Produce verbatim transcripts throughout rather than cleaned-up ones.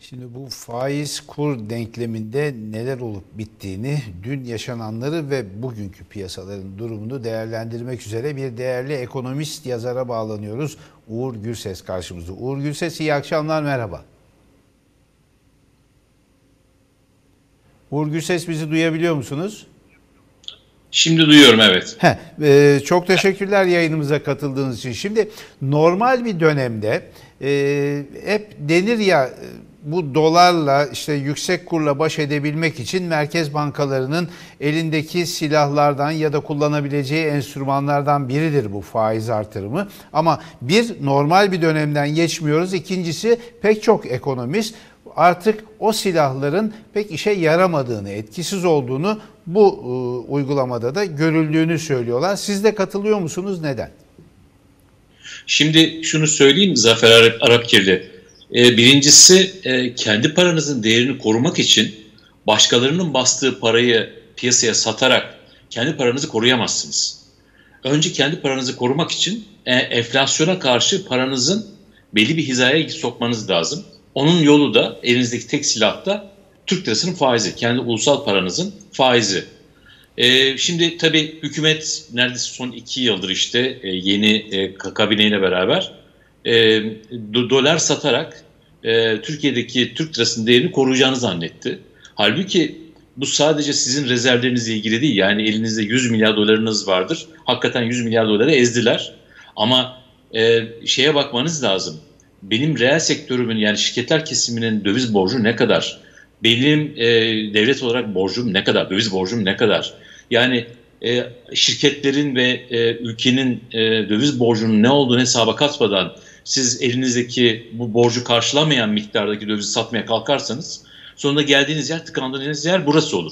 Şimdi bu faiz kur denkleminde neler olup bittiğini, dün yaşananları ve bugünkü piyasaların durumunu değerlendirmek üzere bir değerli ekonomist yazara bağlanıyoruz. Uğur Gürses karşımızda. Uğur Gürses, iyi akşamlar, merhaba. Uğur Gürses, bizi duyabiliyor musunuz? Şimdi duyuyorum, evet. Heh, e, çok teşekkürler yayınımıza katıldığınız için. Şimdi normal bir dönemde e, hep denir ya, bu dolarla işte yüksek kurla baş edebilmek için merkez bankalarının elindeki silahlardan ya da kullanabileceği enstrümanlardan biridir bu faiz artırımı. Ama bir, normal bir dönemden geçmiyoruz. İkincisi, pek çok ekonomist artık o silahların pek işe yaramadığını, etkisiz olduğunu bu e, uygulamada da görüldüğünü söylüyorlar. Siz de katılıyor musunuz? Neden? Şimdi şunu söyleyeyim Zafer Arap, Arapkirli. Ee, birincisi e, kendi paranızın değerini korumak için başkalarının bastığı parayı piyasaya satarak kendi paranızı koruyamazsınız. Önce kendi paranızı korumak için e, enflasyona karşı paranızın belli bir hizaya sokmanız lazım. Onun yolu da elinizdeki tek silah da Türk lirasının faizi, kendi ulusal paranızın faizi. Ee, şimdi tabii hükümet neredeyse son iki yıldır işte e, yeni e, kabineyle beraber e, do, dolar satarak e, Türkiye'deki Türk lirasının değerini koruyacağını zannetti. Halbuki bu sadece sizin rezervlerinizle ilgili değil. Yani elinizde yüz milyar dolarınız vardır. Hakikaten yüz milyar doları ezdiler. Ama e, şeye bakmanız lazım. Benim reel sektörümün, yani şirketler kesiminin döviz borcu ne kadar? Benim e, devlet olarak borcum ne kadar? Döviz borcum ne kadar? Yani e, şirketlerin ve e, ülkenin e, döviz borcunun ne olduğunu hesaba katmadan siz elinizdeki bu borcu karşılamayan miktardaki dövizi satmaya kalkarsanız sonunda geldiğiniz yer, tıkandığınız yer burası olur.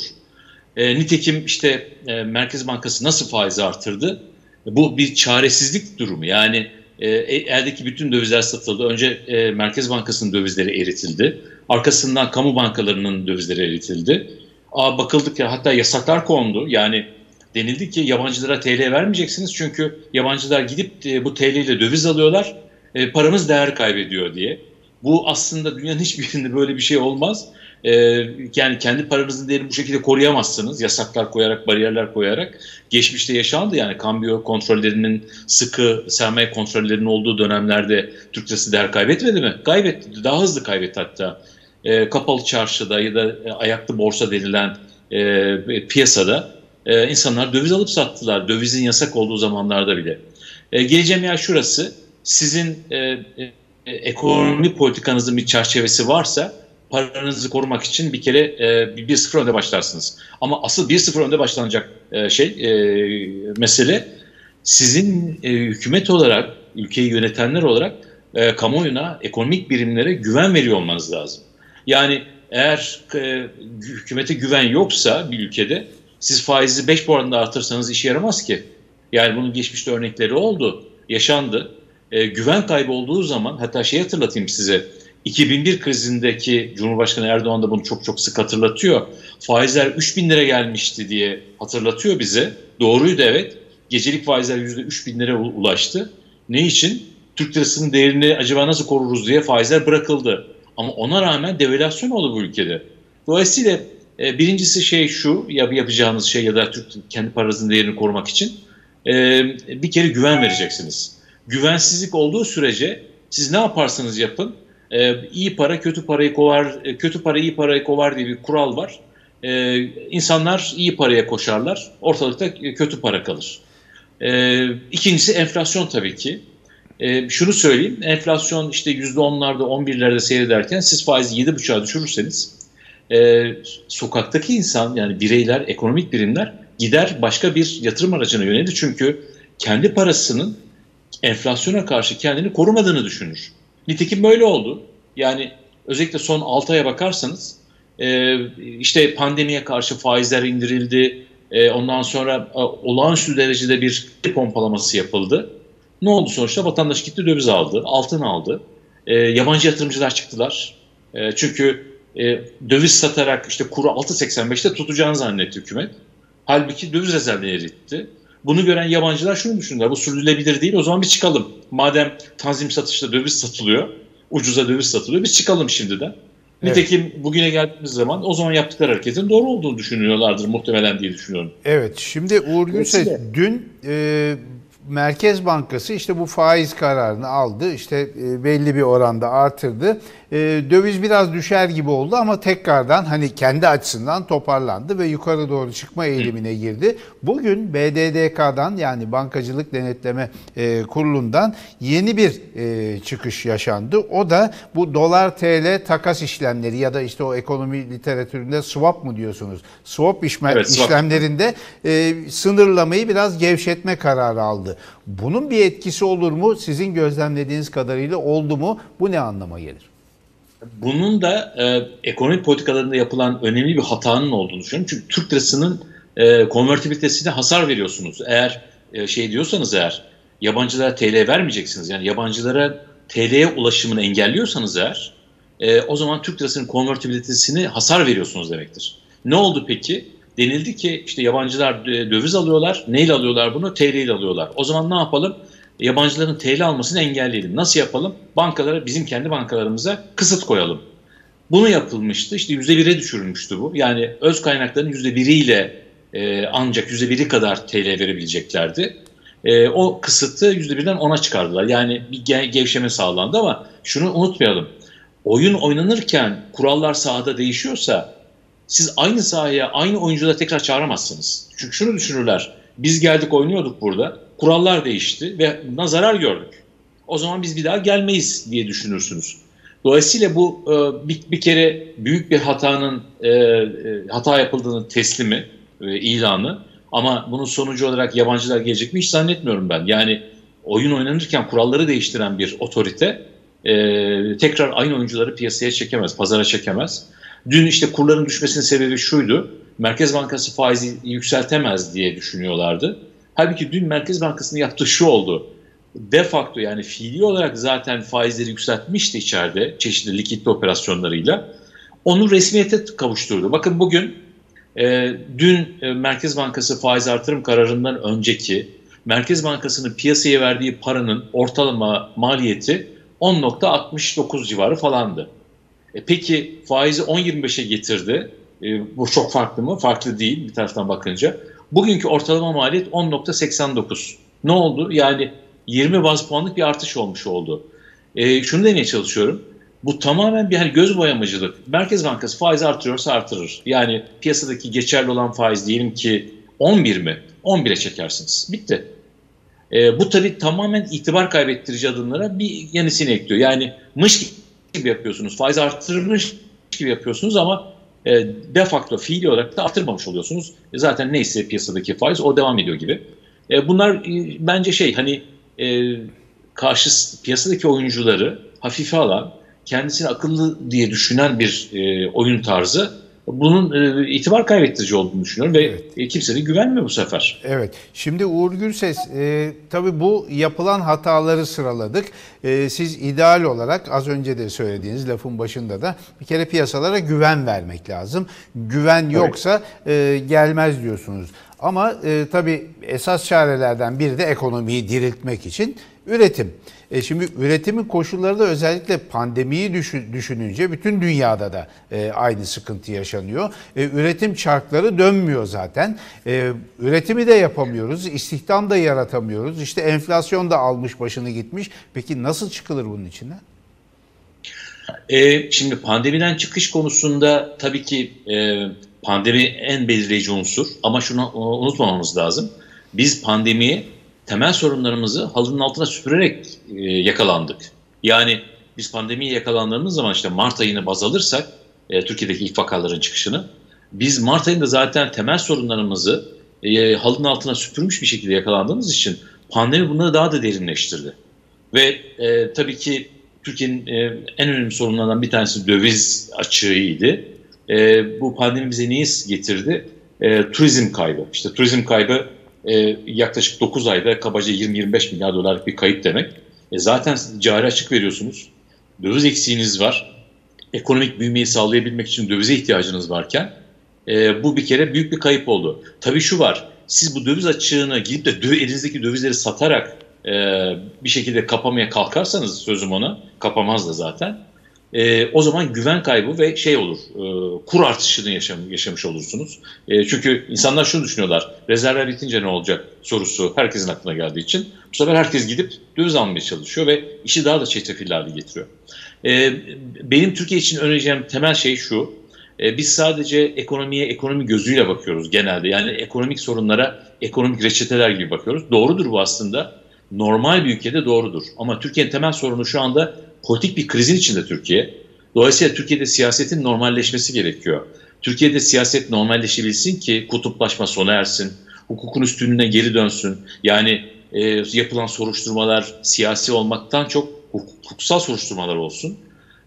E, nitekim işte e, Merkez Bankası nasıl faizi artırdı? Bu bir çaresizlik durumu. Yani e, eldeki bütün dövizler satıldı. Önce e, Merkez Bankası'nın dövizleri eritildi. Arkasından kamu bankalarının dövizleri eritildi. Aa, bakıldık ya, hatta yasaklar kondu. Yani denildi ki yabancılara T L vermeyeceksiniz çünkü yabancılar gidip e, bu T L ile döviz alıyorlar. E, paramız değer kaybediyor diye. Bu aslında dünyanın hiçbirinde böyle bir şey olmaz. E, yani kendi paranızın değerini bu şekilde koruyamazsınız. Yasaklar koyarak, bariyerler koyarak. Geçmişte yaşandı, yani kambiyo kontrollerinin, sıkı sermaye kontrollerinin olduğu dönemlerde Türk lirası değer kaybetmedi mi? Kaybetti. Daha hızlı kaybetti hatta. E, kapalı çarşıda ya da e, ayaklı borsa denilen e, piyasada e, insanlar döviz alıp sattılar. Dövizin yasak olduğu zamanlarda bile. E, geleceğim yer şurası. Sizin e, e, ekonomi politikanızın bir çerçevesi varsa paranızı korumak için bir kere e, bir sıfır önde başlarsınız. Ama asıl bir sıfır önde başlanacak e, şey e, mesele sizin e, hükümet olarak, ülkeyi yönetenler olarak e, kamuoyuna, ekonomik birimlere güven veriyor olmanız lazım. Yani eğer e, hükümete güven yoksa bir ülkede siz faizi beş puanla artırsanız işe yaramaz ki. Yani bunun geçmişte örnekleri oldu, yaşandı. E, güven kaybı olduğu zaman, hatta şey hatırlatayım size, iki bin bir krizindeki Cumhurbaşkanı Erdoğan da bunu çok çok sık hatırlatıyor. Faizler üç bin lira gelmişti diye hatırlatıyor bize. Doğruydu, evet. Gecelik faizler yüzde üç bin lira ulaştı. Ne için? Türk lirasının değerini acaba nasıl koruruz diye faizler bırakıldı. Ama ona rağmen devalüasyon oldu bu ülkede. Dolayısıyla e, birincisi şey şu, ya yapacağınız şey ya da Türk kendi paranızın değerini korumak için e, bir kere güven vereceksiniz. Güvensizlik olduğu sürece siz ne yaparsanız yapın, e, iyi para kötü parayı kovar, e, kötü para iyi parayı kovar diye bir kural var. E, insanlar iyi paraya koşarlar, ortalıkta kötü para kalır. E, ikincisi enflasyon tabii ki. E, şunu söyleyeyim, enflasyon işte yüzde onlarda, on birlerde seyrederken siz faizi yedi buçuğa düşürürseniz e, sokaktaki insan, yani bireyler, ekonomik birimler gider başka bir yatırım aracına yönelir. Çünkü kendi parasının enflasyona karşı kendini korumadığını düşünür. Nitekim böyle oldu. Yani özellikle son altı aya bakarsanız e, işte pandemiye karşı faizler indirildi. E, ondan sonra e, olağanüstü derecede bir pompalaması yapıldı. Ne oldu sonuçta? Vatandaş gitti döviz aldı, altın aldı. E, yabancı yatırımcılar çıktılar. E, çünkü e, döviz satarak işte kuru altı seksen beşte tutacağını zannetti hükümet. Halbuki döviz rezervleri eritti. Bunu gören yabancılar şunu düşündüler: bu sürdürülebilir değil, o zaman bir çıkalım. Madem tanzim satışta döviz satılıyor, ucuza döviz satılıyor, biz çıkalım şimdiden. Evet. Nitekim bugüne geldiğimiz zaman o zaman yaptıkları hareketin doğru olduğunu düşünüyorlardır muhtemelen diye düşünüyorum. Evet, şimdi Uğur Gülses Dolayısıyla dün e, Merkez Bankası işte bu faiz kararını aldı. İşte e, belli bir oranda artırdı. E, döviz biraz düşer gibi oldu ama tekrardan hani kendi açısından toparlandı ve yukarı doğru çıkma eğilimine girdi. Bugün B D D K'dan yani Bankacılık Denetleme e, Kurulu'ndan yeni bir e, çıkış yaşandı. O da bu dolar T L takas işlemleri ya da işte o ekonomi literatüründe swap mı diyorsunuz? Swap işme, evet, swap. işlemlerinde e, sınırlamayı biraz gevşetme kararı aldı. Bunun bir etkisi olur mu? Sizin gözlemlediğiniz kadarıyla oldu mu? Bu ne anlama gelir? Bunun da e, ekonomi politikalarında yapılan önemli bir hatanın olduğunu düşünüyorum. Çünkü Türk lirasının e, konvertibilitesine hasar veriyorsunuz. Eğer e, şey diyorsanız eğer yabancılara T L vermeyeceksiniz. Yani yabancılara T L'ye ulaşımını engelliyorsanız eğer e, o zaman Türk lirasının konvertibilitesine hasar veriyorsunuz demektir. Ne oldu peki? Denildi ki işte yabancılar e, döviz alıyorlar. Neyle alıyorlar bunu? T L ile alıyorlar. O zaman ne yapalım? Yabancıların T L almasını engelleyelim. Nasıl yapalım? Bankalara, bizim kendi bankalarımıza kısıt koyalım. Bunu yapılmıştı. İşte yüzde bire düşürülmüştü bu. Yani öz kaynakların yüzde biriyle e, ancak yüzde biri kadar T L verebileceklerdi. E, o kısıtı yüzde birden ona çıkardılar. Yani bir ge- gevşeme sağlandı ama şunu unutmayalım. Oyun oynanırken kurallar sahada değişiyorsa siz aynı sahaya, aynı oyuncuları tekrar çağıramazsınız. Çünkü şunu düşünürler. Biz geldik oynuyorduk burada. Kurallar değişti ve buna zarar gördük. O zaman biz bir daha gelmeyiz diye düşünürsünüz. Dolayısıyla bu e, bir, bir kere büyük bir hatanın e, e, hata yapıldığının teslimi, e, ilanı. Ama bunun sonucu olarak yabancılar gelecek mi hiç zannetmiyorum ben. Yani oyun oynanırken kuralları değiştiren bir otorite e, tekrar aynı oyuncuları piyasaya çekemez, pazara çekemez. Dün işte kurların düşmesinin sebebi şuydu. Merkez Bankası faizi yükseltemez diye düşünüyorlardı. Halbuki dün Merkez Bankası'nın yaptığı şu oldu. De facto yani fiili olarak zaten faizleri yükseltmişti içeride çeşitli likidite operasyonlarıyla. Onu resmiyete kavuşturdu. Bakın bugün e, dün e, Merkez Bankası faiz artırım kararından önceki Merkez Bankası'nın piyasaya verdiği paranın ortalama maliyeti on nokta altmış dokuz civarı falandı. E peki faizi on yirmi beşe getirdi. E, bu çok farklı mı? Farklı değil bir taraftan bakınca. Bugünkü ortalama maliyet on nokta seksen dokuz. Ne oldu? Yani yirmi baz puanlık bir artış olmuş oldu. E, şunu demeye çalışıyorum. Bu tamamen bir hani göz boyamacılık. Merkez Bankası faiz artırıyorsa artırır. Yani piyasadaki geçerli olan faiz diyelim ki on bir mi? on bire çekersiniz. Bitti. E, bu tabii tamamen itibar kaybettirici adımlara bir yenisini ekliyor. Yani mış gibi yapıyorsunuz. Faiz artırmış gibi yapıyorsunuz ama e, de facto fiili olarak da artırmamış oluyorsunuz. E, zaten neyse piyasadaki faiz o devam ediyor gibi. E, bunlar e, bence şey hani e, karşı piyasadaki oyuncuları hafife alan, kendisini akıllı diye düşünen bir e, oyun tarzı. Bunun e, itibar kaybettirici olduğunu düşünüyorum ve Evet. e, kimse de güvenmiyor bu sefer. Evet. Şimdi Uğur Gülses, e, tabii bu yapılan hataları sıraladık. E, siz ideal olarak az önce de söylediğiniz lafın başında da bir kere piyasalara güven vermek lazım. Güven yoksa e, gelmez diyorsunuz. Ama e, tabii esas çarelerden biri de ekonomiyi diriltmek için üretim. E şimdi üretimin koşulları da özellikle pandemiyi düşününce bütün dünyada da e, aynı sıkıntı yaşanıyor. E, üretim çarkları dönmüyor zaten. E, üretimi de yapamıyoruz, istihdam da yaratamıyoruz. İşte enflasyon da almış başını gitmiş. Peki nasıl çıkılır bunun içinden? E, şimdi pandemiden çıkış konusunda tabii ki e, pandemi en belirleyici unsur ama şunu unutmamamız lazım. Biz pandemiye temel sorunlarımızı halının altına süpürerek e, yakalandık. Yani biz pandemiye yakalandığımız zaman işte Mart ayını baz alırsak e, Türkiye'deki ilk vakaların çıkışını biz Mart ayında zaten temel sorunlarımızı e, halının altına süpürmüş bir şekilde yakalandığımız için pandemi bunları daha da derinleştirdi. Ve e, tabii ki Türkiye'nin e, en önemli sorunlarından bir tanesi döviz açığıydı. E, bu pandemi bize neyi getirdi? E, turizm kaybı. İşte turizm kaybı e, yaklaşık dokuz ayda kabaca yirmi yirmi beş milyar dolarlık bir kayıp demek. E, zaten cari açık veriyorsunuz. Döviz eksiğiniz var. Ekonomik büyümeyi sağlayabilmek için dövize ihtiyacınız varken e, bu bir kere büyük bir kayıp oldu. Tabii şu var. Siz bu döviz açığını gidip de döv, elinizdeki dövizleri satarak e, bir şekilde kapamaya kalkarsanız sözüm ona kapamaz da zaten. E, o zaman güven kaybı ve şey olur, e, kur artışını yaşam, yaşamış olursunuz. E, çünkü insanlar şunu düşünüyorlar, rezervler bitince ne olacak sorusu herkesin aklına geldiği için bu sefer herkes gidip döviz almaya çalışıyor ve işi daha da çetrefilli hale getiriyor. E, benim Türkiye için önereceğim temel şey şu, e, biz sadece ekonomiye ekonomi gözüyle bakıyoruz genelde. Yani ekonomik sorunlara ekonomik reçeteler gibi bakıyoruz. Doğrudur bu aslında, normal bir ülkede doğrudur. Ama Türkiye'nin temel sorunu şu anda politik bir krizin içinde Türkiye. Dolayısıyla Türkiye'de siyasetin normalleşmesi gerekiyor. Türkiye'de siyaset normalleşebilsin ki kutuplaşma sona ersin, hukukun üstünlüğüne geri dönsün. Yani e, yapılan soruşturmalar siyasi olmaktan çok hukuksal soruşturmalar olsun.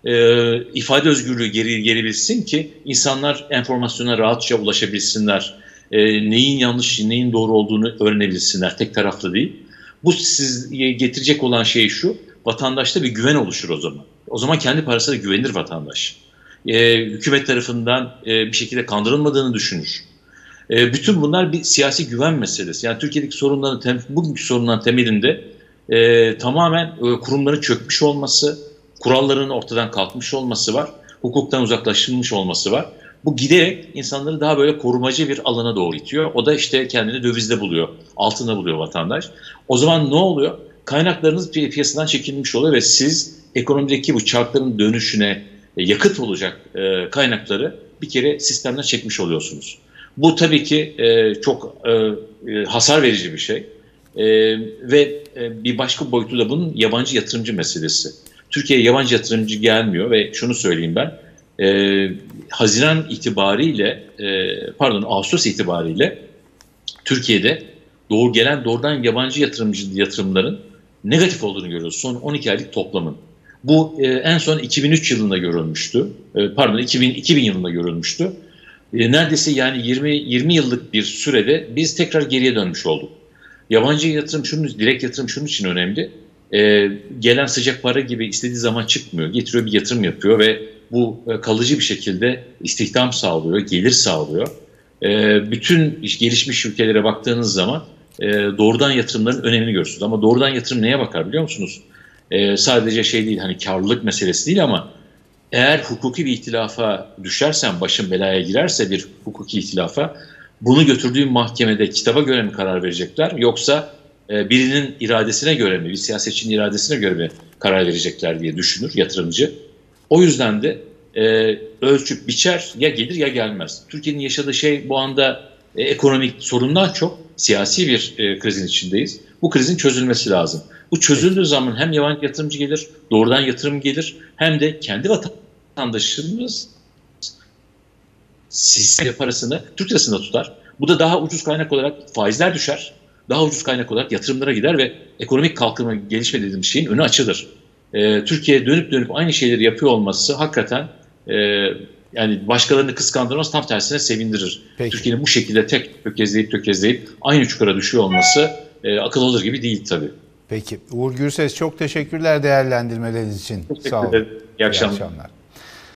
E, ifade özgürlüğü geri gelebilsin ki insanlar enformasyona rahatça ulaşabilsinler. E, neyin yanlış, neyin doğru olduğunu öğrenebilsinler. Tek taraflı değil. Bu siz getirecek olan şey şu, vatandaşta bir güven oluşur o zaman. O zaman kendi parasına güvenir vatandaş. E, hükümet tarafından e, bir şekilde kandırılmadığını düşünür. E, bütün bunlar bir siyasi güven meselesi. Yani Türkiye'deki sorunların, tem, bugünkü sorunların temelinde e, tamamen e, kurumların çökmüş olması, kuralların ortadan kalkmış olması var, hukuktan uzaklaşılmış olması var. Bu giderek insanları daha böyle korumacı bir alana doğru itiyor. O da işte kendini dövizde buluyor, altında buluyor vatandaş. O zaman ne oluyor? Kaynaklarınız pi- piyasadan çekilmiş oluyor ve siz ekonomideki bu çarkların dönüşüne e, yakıt olacak e, kaynakları bir kere sistemden çekmiş oluyorsunuz. Bu tabii ki e, çok e, e, hasar verici bir şey. E, ve e, bir başka boyutu da bunun yabancı yatırımcı meselesi. Türkiye'ye yabancı yatırımcı gelmiyor ve şunu söyleyeyim ben. E, Haziran itibariyle, e, pardon Ağustos itibariyle Türkiye'de doğru gelen doğrudan yabancı yatırımcı yatırımların negatif olduğunu görüyoruz. Son on iki aylık toplamın. Bu e, en son iki bin üç yılında görülmüştü. E, pardon iki bin, iki bin yılında görülmüştü. E, neredeyse yani yirmi yirmi yıllık bir sürede biz tekrar geriye dönmüş olduk. Yabancı yatırım şunun, direkt yatırım şunun için önemli. E, gelen sıcak para gibi istediği zaman çıkmıyor. Getiriyor, bir yatırım yapıyor ve bu e, kalıcı bir şekilde istihdam sağlıyor, gelir sağlıyor. E, bütün gelişmiş ülkelere baktığınız zaman e, doğrudan yatırımların önemini görürsünüz. Ama doğrudan yatırım neye bakar biliyor musunuz? E, sadece şey değil, hani karlılık meselesi değil ama eğer hukuki bir ihtilafa düşersen, başın belaya girerse bir hukuki ihtilafa, bunu götürdüğün mahkemede kitaba göre mi karar verecekler yoksa e, birinin iradesine göre mi, bir siyasetçinin iradesine göre mi karar verecekler diye düşünür yatırımcı. O yüzden de e, ölçüp biçer, ya gelir ya gelmez. Türkiye'nin yaşadığı şey bu anda e, ekonomik sorundan çok siyasi bir e, krizin içindeyiz. Bu krizin çözülmesi lazım. Bu çözüldüğü zaman hem yabancı yatırımcı gelir, doğrudan yatırım gelir, hem de kendi vatandaşımız sistem parasını Türk lirasında tutar. Bu da daha ucuz kaynak olarak faizler düşer. Daha ucuz kaynak olarak yatırımlara gider ve ekonomik kalkınma, gelişme dediğimiz şeyin önü açılır. Ee, Türkiye dönüp dönüp aynı şeyleri yapıyor olması hakikaten e, yani başkalarını kıskandırmaz, tam tersine sevindirir. Peki. Türkiye'nin bu şekilde tek tökezleyip tökezleyip aynı çukura düşüyor olması e, akıl alır gibi değil tabii. Peki. Uğur Gürses, çok teşekkürler değerlendirmeleriniz için. Teşekkür Sağ olun. ederim. İyi akşamlar. İyi akşamlar.